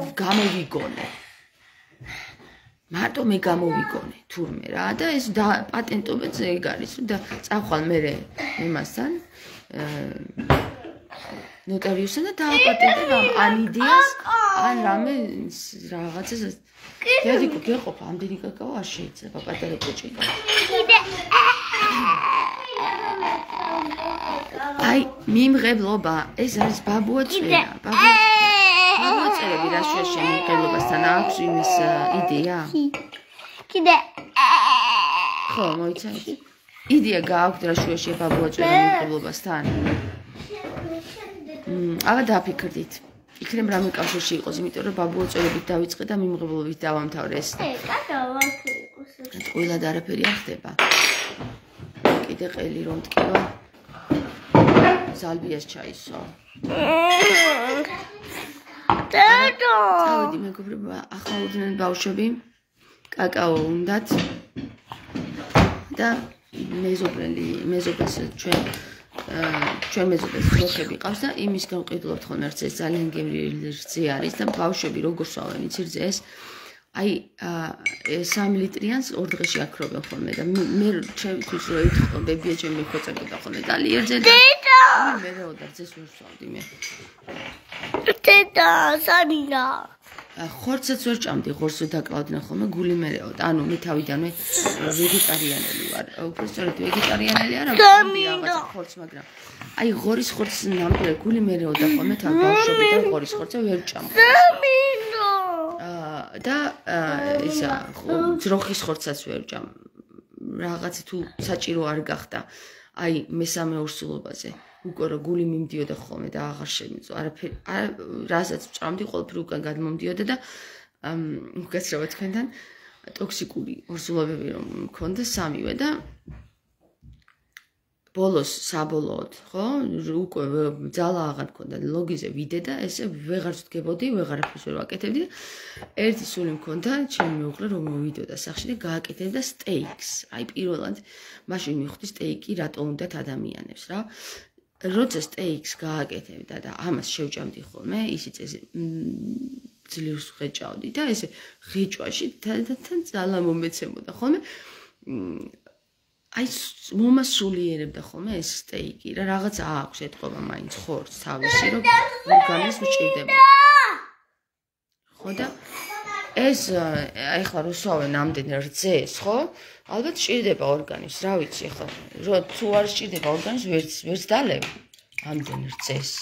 გამოვიგონე თურმე რა და ეს პატენტობაც ეგ არის და წავხვალ მე იმასთან ნოტარიუსთან და დააპატენტებ ამ იდეას ან რამე რაღაცას დედიკო გეყოფა ამდენი კაკაო არ შეიძლება პატარა კოჭი აი მიმღებლობა ეს არის ბაბუა წვენა მოიწერები რა შუაში შემოღებასთან აქვს იმის იდეა?
კიდე.
ხო, მოიცადე. იდეა გააქვთ რა შუაში ბაბუაწერა მომღებასთან? აბა დაფიქრდით. იქნებ რამე კავშირში იყოს, იმიტომ რომ ბაბუაწერებით დავიწყე და მიმღებლობით დავამთავრე ეს. ყველად არაფერი არ ხდება. კიდე ყელი რომ მткиვა. ზალბიას ჩაისო. დედო. წავედი მეგობრებო, ახალდნენ ბავშვები. კაკაო უნდათ. და მეზობელს ჩვენ მეზობელს ხოხები ყავს და იმის გამყიდულობთ ხოლმე ერთ ეს ძალიან გემრიელი რძე არის და ბავშვები როგორ სვავენ იცი რძეს აი 3 ლიტრიანს 2 დღეში აქრობენ ხოლმე და მე ჩემთვის რო ეთქო ბებია ჩემი ხოცებოდა ხოლმე ძალიან რძე და მე მეოდა რძეს ვერ სვავდი მე
დედა სამინა
ხორცაც ვერ ჭამდი ღორს დაკრავდნენ ხოლმე გული მერეოდა ანუ მე თავიდანვე ვეგეტარიანელი ვარ უბრალოდ ვეგეტარიანელი არა რაღაცა ხორცს მაგრამ აი ღორის ხორცს ნამდვილად გული მერეოდა ხოლმე თავ ბავშვობიდან ღორის ხორცს ვერ ჭამდი
სამინო
და ისა ძროხის ხორცსაც ვერ ჭამ რაღაცა თუ საჭირო არ გახდა აი მესამე ორსულობაზე უკვე რა გული მიმდიოდა ხოლმე და აღარ შემიწვა არაფერი რასაც ჭამდი ყველაფერი უკან გადმომდიოდა და უკაცრავად თქვენთან ტოქსიკური ორსულობები რომ მქონდა სამივე და ბოლოს საბოლოოდ ხო უკვე ძალა აღარ მქონდა ლოგიზე ვიდე და ესე ვეღარ ვდგებოდი ვეღარაფერს ვერ ვაკეთებდი ერთი სული მქონდა ჩემი მეუღლე რომ მოვიდოდა სახში და გააკეთებდა სტეიქს აი პირველად მაშინ მივხვდი სტეიკი რატო უნდათ ადამიანებს რა როცა სტეიქს გააკეთებდა და ამას შევჭამდი ხოლმე ისიც ეს ძლივს ვღეჭავდი და ესე ღეჭვაში თან ძალა მომეცემოდა ხოლმე აი მომასულიერებდა ხოლმე ეს სტეიკი რა რაღაც აქვს ეთყობა მაინც ხორცს თავისი რომ ორგანიზმი ჭირდება ხო და ეს აი ხლა რო სვავენ ამდენ რძეს ხო ალბათ ჭირდება ორგანიზმს რა ვიცი ხო რო თუ არ ჭირდება ორგანიზმს ვერც დალევ ამდენ რძეს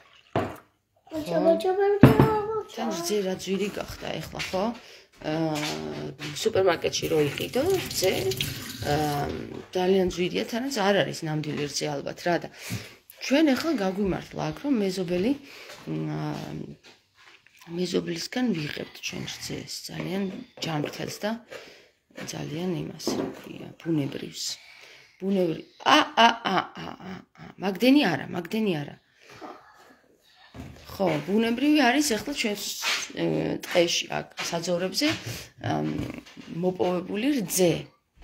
თან რძე რა ძვირი გახდა ეხლა ხო სუპერმარკეტში რო იყიდო რძე ძალიან ძვირია თანაც არ არის ნამდვილი რძე ალბათ რა და ჩვენ ეხლა გაგვიმართლა აქ რომ მეზობლისგან ვიღებთ ჩვენ რძეს ძალიან ჯანმრთელს და ძალიან იმას რა ქვია ბუნებრივს მაგდენი არა ხო ბუნებრივი არის ეხლა ჩვენ ტყეში აქ საძოვრებზე მოპოვებული რძე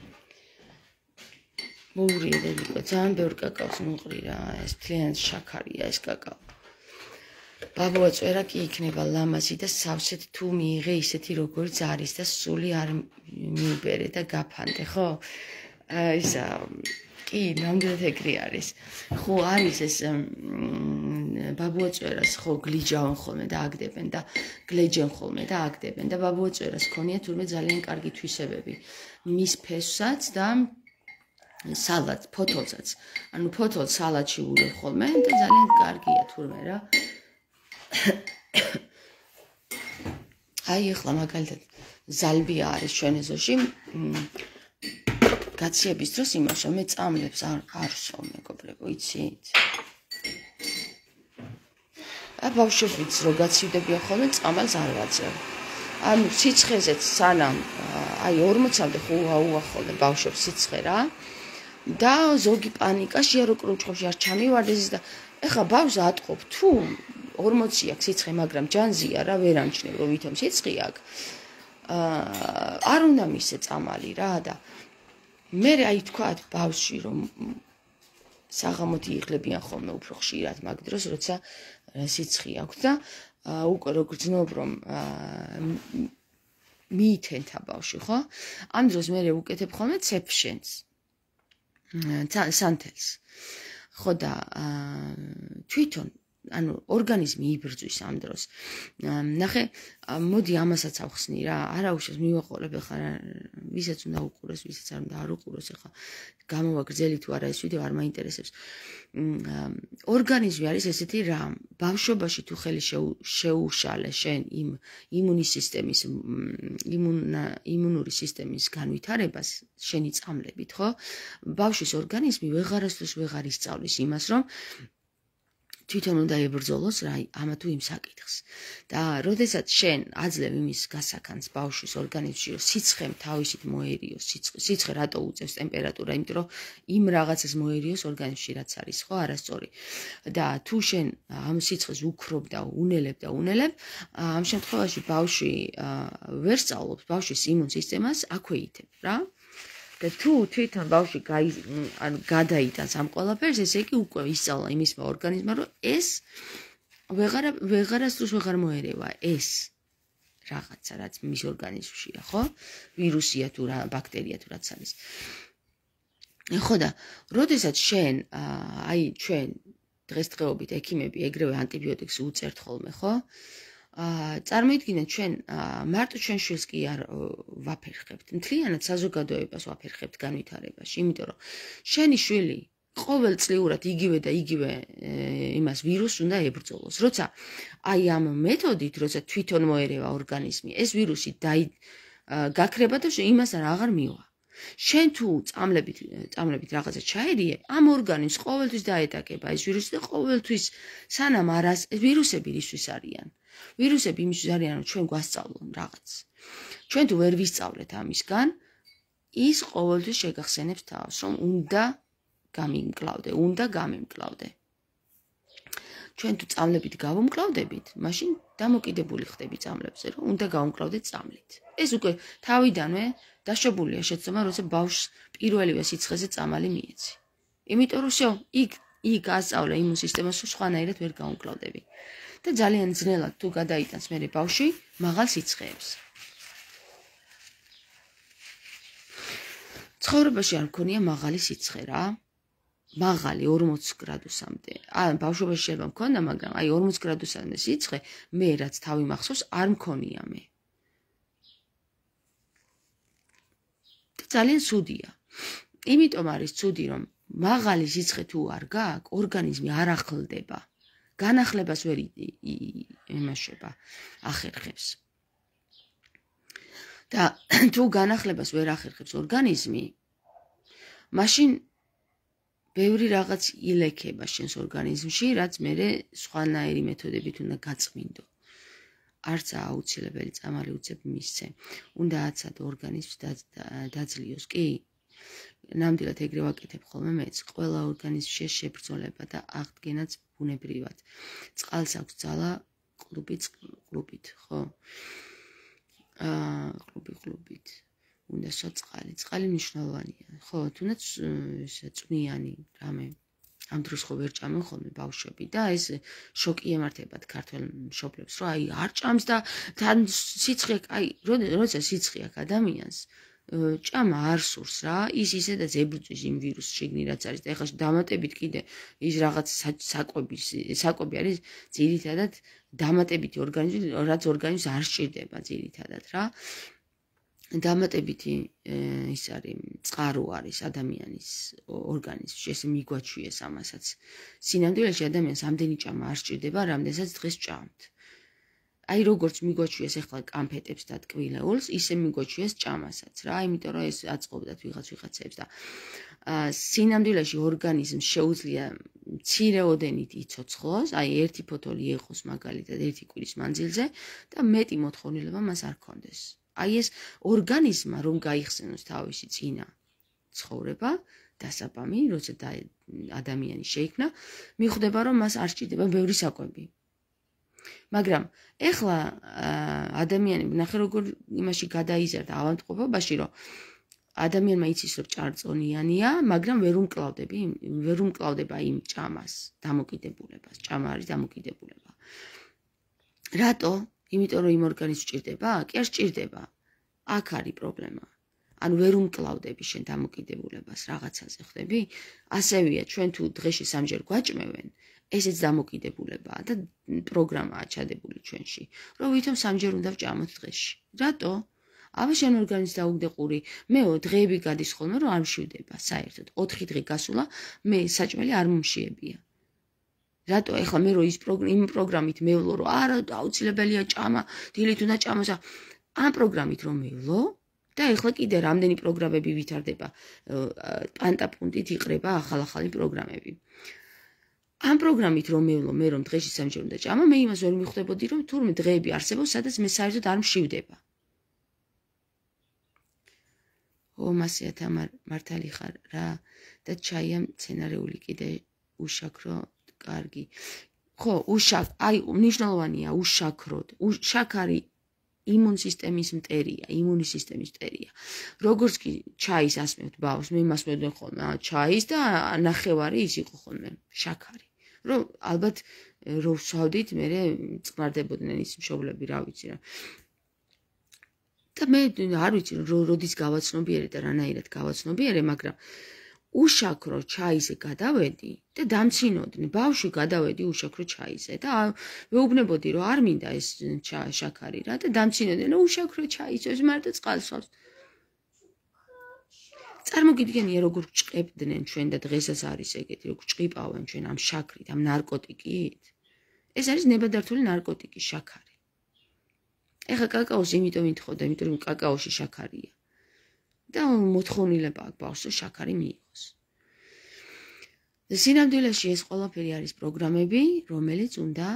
მოურიებელი ძალიან ბევრ კაკაოს მოყრი რა ეს მთლიანად შაქარია ეს კაკაო ბაბუაწერა კი იქნება ლამაზი და სავსეთ თუ მიიღე ისეთი როგორც არის და სული არ მიუბერე და გაფანდე ხო ისა კი ნამდვილად ეგრე არის ხო არის ეს ბაბუაწერას ხო გლიჯავენ ხოლმე და აგდებენ და გლეჯენ ხოლმე და აგდებენ და ბაბუაწერას ქონია თურმე ძალიან კარგი თვისებები მის ფესვსაც და სალატ ფოთოლსაც ანუ ფოთოლს სალატში ურევ ხოლმე და ძალიან კარგია თურმე რა აი ახლა მაგალითად ზალბია არის ჩვენ ეზოში გაციების დროს იმაშა მე წამლებს არ ვსვამ მეგობრებო იცით ბავშვებიც რო გაცივდებიან ხოლმე წამალს არ ვაძლევ ანუ სიცხეზეც სანამ აი 40-მდე ხო აუახოლე ბავშვებს სიცხე რა და ზოგი პანიკაში რო კრუჩხებში არ ჩამივარდეს და ეხა ბავშვს ატყობ თუ 40 აქვს სიცხე მაგრამ ჯანზია რა ვერ ამჩნევ რომ ვითომ სიცხე აქვს არ უნდა მისე წამალი რა და მე აი თქვათ ბავშვი რომ საღამოთ იღლებიან ხოლმე უფრო ხშირად მაგ დროს როცა სიცხე აქვს და უკვე რო გრძნობ რომ მიითენთა ბავშვი ხო ამ დროს მე უკეთებ ხოლმე ცეფშენს სანთელს ხო და თვითონ ანუ ორგანიზმი იბრძვის ამ დროს. ნახე, მოდი ამასაც ავხსნი რა, არა უშავს მივაყოლებ ახლა ვისაც უნდა უყუროს, ვისაც არ უნდა არ უყუროს ახლა გამოვა გრძელი თუ არა ეს ვიდეო არ მაინტერესებს. ორგანიზმი არის ესეთი რამ, ბავშვობაში თუ ხელი შეუშალე შენ იმ იმუნური სისტემის განვითარებას შენი წამლებით, ხო? ბავშვის ორგანიზმი ვეღარასდროს ვეღარ ისწავლის იმას, რომ თვითონ უნდა ებრძოლოს რა ამა თუ იმ საკითხს. და როდესაც შენ აძლევ იმის გასაქანს ბავშვის ორგანიზმში, რომ სიცხემ თავისით მოერიოს, სიცხე რატო უწევს ტემპერატურა, იმიტომ რომ იმ რაღაცას მოერიოს ორგანიზმში, რაც არის, ხო, არასწორი. და თუ შენ ამ სიცხეს უქრობ და უნელებ, ამ შემთხვევაში ბავშვი ვერ სწავლობს ბავშვის იმუნ სისტემას აქვეითებ, რა. და თუ თვითონ ბავშვი გადაიტანს ამ ყველაფერს, ესე იგი უკვე ისწავლა იმისმა ორგანიზმმა, რომ ეს ვეღარასდროს ვეღარ მოერევა ეს რაღაცა, რაც მის ორგანიზმშია, ხო? ვირუსია თუ რა, ბაქტერია თუ რაც არის. ხო და როდესაც შენ ჩვენ დღესდღეობით ექიმები ეგრევე ანტიბიოტიკს უწერთ ხოლმე, ხო? წარმოიდგინეთ ჩვენ მარტო ჩვენ შვილს კი არ ვაფერხებთ, მთლიანად საზოგადოებას ვაფერხებთ განვითარებაში, იმიტომ რომ შენი შვილი ყოველწლიურად იგივე და იგივე იმას ვირუსს უნდა ებრძოლოს. როცა აი ამ მეთოდით, როცა თვითონ მოერევა ორგანიზმი, ეს ვირუსი გაქრება და იმას აღარ მივა. შენ თუ წამლებით რაღაცა ჩაერიე, ამ ორგანიზმს ყოველთვის დაეტაკება ეს ვირუსი და ყოველთვის სანამ ვირუსები რისთვის არიან. ვირუსები იმისთვის არიან, რომ ჩვენ გვასწავლონ რაღაც. ჩვენ თუ ვერ ვისწავლეთ ამისგან, ის ყოველთვის შეგახსენებს თავს, რომ უნდა გამიმკლავდე. ჩვენ თუ წამლებით გავუმკლავდებით, მაშინ დამოკიდებული ხდები წამლებზე, რომ უნდა გავუმკლავდეთ წამლით. ეს უკვე თავიდანვე დაშვებულია შეცდომა, როცა ბავშვს პირველივე სიცხეზე წამალი მიეცი. იმიტომ რომ იქ ასწავლე იმუნ სისტემას, რომ სხვანაირად ვერ გავუმკლავდები. და ძალიან ძნელად თუ გადაიტანს მერე ბავშვი მაღალ სიცხეებს. ცხოვრებაში არ მქონია მაღალი სიცხე რა. მაღალი 40 გრადუსამდე. ბავშვობაში შეიძლება მქონდა, მაგრამ აი 40 გრადუსამდე სიცხე მე რაც თავი მახსოვს არ მქონია მე. ძალიან ცუდია. იმიტომ არის ცუდი, რომ მაღალი სიცხე თუ არ გაქვს, ორგანიზმი არ ახლდება. განახლებას ვერ იმაშება, ახერხებს. და თუ განახლებას ვერ ახერხებს ორგანიზმი, მაშინ ბევრი რაღაც ილექება შენს ორგანიზმში, რაც მერე სხვანაირი მეთოდებით უნდა გაწმინდო. არც აუცილებელი წამალი უცებ მისცე. უნდა აცადო ორგანიზმს დაძლიოს კი? ნამდვილად ეგრე ვაკეთებ ხოლმე მეც. ყველა ორგანიზმში შებრძოლება და აღდგენაც ბუნებრივად. წყალს აქვს ძალა ყლუბით, ხო? ყლუბით. უნდა სოწყალი. წყალი მნიშვნელოვანია, ხო? თუნდაც წვნიანი რამე. ამ დროს ხო ვერ ჭამენ ხოლმე ბავშვები და ეს შოკი ემართებათ ქართველ მშობლებს, რომ აი არ ჭამს და თან სიცხე, აი როცა სიცხე აქვს ადამიანს, ჭამა არ სურს რა, ის ისედაც ებრძვის იმ ვირუსს შიგნით რაც არის და ეხლა დამატებით კიდე ის რაღაც საკვები არის ძირითადად დამატებითი ორგანიზმი, რაც ორგანიზმს არ სჭირდება ძირითადად რა. დამატებითი ის არის წყარო არის ადამიანის ორგანიზმში, ესე მიგვაჩვიეს ამასაც. სინამდვილეში ადამიანს ამდენი ჭამა არ სჭირდება, რამდენსაც დღეს ჭამთ. აი როგორც მიგვაჩვიეს ახლა კამფეტებს და ტკვილეულს, ისე მიგვაჩვიეს ჭამასაც რა, იმიტომ რომ ეს აწყობდათ ვიღაცებს და სინამდვილეში ორგანიზმს შეუძლია მცირეოდენით იცოცხლოს, აი ერთი ფოთოლი ეყოს მაგალითად ერთი კვირის მანძილზე და მეტი მოთხოვნილება მას არ ჰქონდეს. აი ეს ორგანიზმმა რომ გაიხსენოს თავისი წინა ცხოვრება, დასაბამი, როცა ადამიანი შეიქმნა, მიხვდება რომ მას არ სჭირდება ბევრი საკვები. მაგრამ ეხლა ადამიანები ნახე როგორ იმაში გადაიზარდა ავადმყოფობაში, რომ ადამიანმა იცის რომ ჭარბწონიანია, მაგრამ ვერ უმკლავდება იმ ჭამას, დამოკიდებულებას. ჭამა არის დამოკიდებულება. რატო? იმიტომ რომ იმ ორგანიზმს სჭირდება? კი არ სჭირდება. აქ არის პრობლემა. ანუ ვერ უმკლავდები შენ დამოკიდებულებას რაღაცაზე, ხვდები? ასევეა, ჩვენ თუ დღეში 3 ჯერ გვაჭმევენ, ესეც დამოკიდებულებაა და პროგრამაა ჩადებული ჩვენში, რომ ვითომ სამჯერ უნდა ვჭამოთ დღეში. რატო? აბა შენ ორგანიზმს დაუგდე ყური, მე დღეები გადის ხოლმე, რომ არ მშვიდება საერთოდ. 4 დღე გასულა, მე საჭმელი არ მომშიებია. რატო ეხლა მე რო იმ პროგრამით მევლო, რომ არა, აუცილებელია ჭამა, დილით უნდა ჭამოს. ამ პროგრამით რომ მევლო და ეხლა კიდე რამდენი პროგრამები ვითარდება, პანტაპუნტით იყრება ახალ-ახალი პროგრამები. ამ პროგრამით რომ მევლო, მე რომ დღეში სამჯერ უნდა ჭამა, მე იმას ვერ მიხვდებოდი, რომ თურმე დღეები არსებობს, სადაც მე საერთოდ არ მშვიდება. მასიათა მართალი ხარ რა და ჩაია მცენარეული კიდე უშაქრო კარგი. ხო, აი მნიშვნელოვანია უშაქროდ. შაქარი იმუნ სისტემის მტერია, იმუნის სისტემის მტერია. როგორც კი ჩაის ასმევთ ბავშვს, მე მასმევდნენ ხოლმე ჩაის და ნახევარი ის იყო ხოლმე შაქარი. რომ ალბათ რო ვსვავდით, მე წყნარდებოდნენ ის მშობლები, რა ვიცი რა. და მე არ ვიცი როდის გავაცნობიერე და რანაირად გავაცნობიერე, მაგრამ უშაქრო ჩაიზე გადავედი და დამცინოდნენ, ბავშვი გადავედი უშაქრო ჩაიზე და მეუბნებოდი, რომ არ მინდა ეს შაქარი რა და დამცინოდნენ, რომ უშაქრო ჩაიზე, ეს მარტო წყალს ხავს. წარმოგიდგენია, როგორ ჭყებდნენ ჩვენ და დღესაც არის ეგეთი, როგორ ჭყიპავენ ჩვენ ამ შაქრით, ამ ნარკოტიკით. ეს არის ნებადართული ნარკოტიკი, შაქარი. ეხლა კაკაოს იმიტომ ითხოვდა, იმიტომ რომ კაკაოში შაქარია. და მოთხოვნილება აქვს ბავშვს, რომ შაქარი მიიღოს. სინამდვილეში ეს ყველაფერი არის პროგრამები, რომელიც უნდა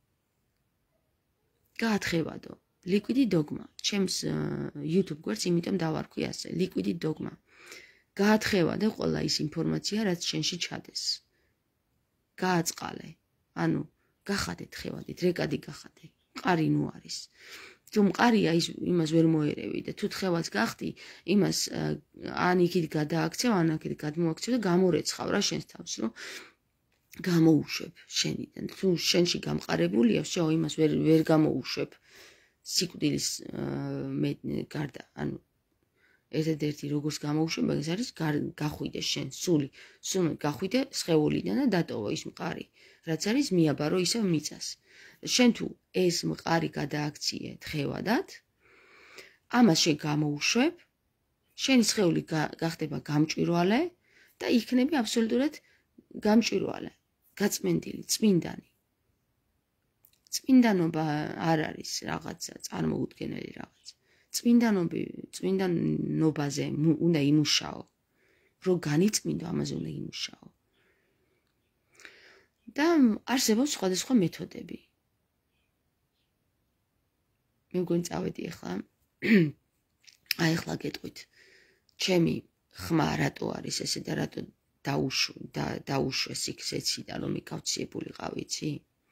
გაათხევადო. Liquid Dogma. ჩემს YouTube გვერდს იმიტომ დავარქვი ასე, Liquid Dogma. გაათხევადე ყველა ის ინფორმაცია, რაც შენში ჩადეს. გააწყალე. ანუ გახადე თხევადით, რეკადი გახადე. მყარი ნუ არის. თუ მყარია იმას ვერ მოერევი და თუ თხევაც გახდი, იმას ან იქით გადააქცევ, ან აქეთ გადმოაქცევ და გამორეცხავ რა შენს თავს, რომ გამოუშვებ შენიდან. თუ შენში გამყარებულია, всё, იმას ვერ გამოუშვებ. სიკვდილის გარდა, ანუ ერთადერთი როგორც გამოუშვებ, ეს არის გახვიდე შენ სული გახვიდე სხეულიდან და დატოვო ის მყარი, რაც არის მიაბარო ისევ მიწას. შენ თუ ეს მყარი გადააქციე თხევადად, ამას შენ გამოუშვებ, შენი სხეული გახდება გამჭვირვალე და იქნები აბსოლუტურად გამჭვირვალე, გაწმენდილი, წმინდანი. წმინდანობა არ არის რაღაცა წარმოუდგენელი რაღაც. წმინდანობაზე უნდა იმუშაო. რომ განიწმინდო, ამაზე უნდა იმუშაო. და არსებობს სხვადასხვა მეთოდები. მე მგონი წავედი ახლა. აი ახლა გეტყვით. ჩემი ხმა რატო არის ესე და რატო დაუშვეს იქ ზეციდან რომ მიკავციებულიყავ, იცი?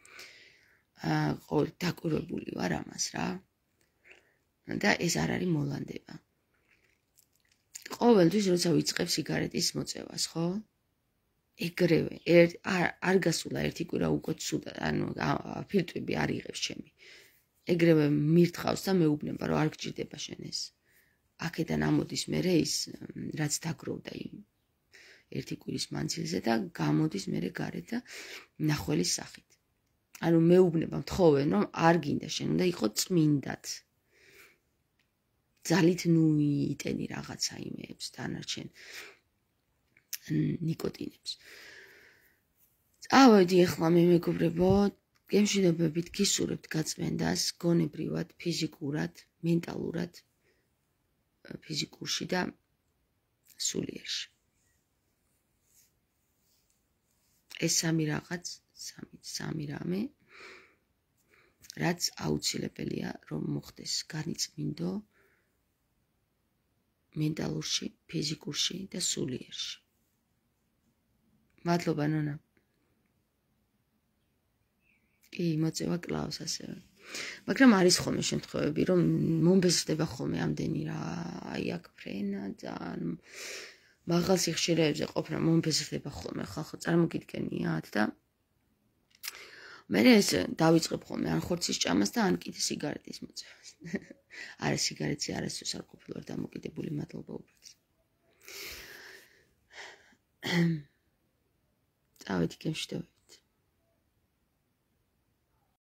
დაკვირვებული ვარ ამას რა. და ეს არ არის მოლანდება. ყოველთვის როცა ვიწყებ სიგარეტის მოწევას, ხო? ეგრევე არ გასულა ერთი კვირა უკვე ცუდა, ანუ ფილტვები არ იღებს ჩემი. ეგრევე მირთხავს და მეუბნება, რომ არ გჭირდება შენ ეს. აქედან ამოდის მერე ის, რაც დაგროვდა იმ ერთი კვირის მანძილზე და გამოდის მერე გარეთ და ნახველის სახით. ანუ მეუბნება, მთხოვენ, რომ არ გინდა შენ უნდა იყო წმინდად. ძალით ნუ იტენი რაღაცა იმეებს დანარჩენ ნიკოტინებს. წავედი ახლა მე მეგობრებო, გემშვიდობებით გისურვებთ გაწმენდას, გონებრივად, ფიზიკურად, მენტალურად, ფიზიკურში და სულიერში. ეს სამი რამე, რაც აუცილებელია რომ მოხდეს განიწმინდო მენტალურში, ფიზიკურში და სულიერში. მადლობა ნონა. კი, მოწევა კლავს ასევე. მაგრამ არის ხოლმე შემთხვევები, რომ მომბეზრდება ხოლმე ამდენი რა, აი აქ ფრენა და მაღალ სიხშირეებზე ყოფნა მომბეზრდება ხოლმე, ხალხო წარმოგიდგენიათ და მე ეს დავიწყებ ხოლმე ან ხორცის ჭამას და ან კიდე სიგარეტის მოწევას. არა სიგარეტზე არასდროს არ ყოფილი ვარ დამოკიდებული, მადლობა უბრალოდ. წავედი გემშვიდობებით.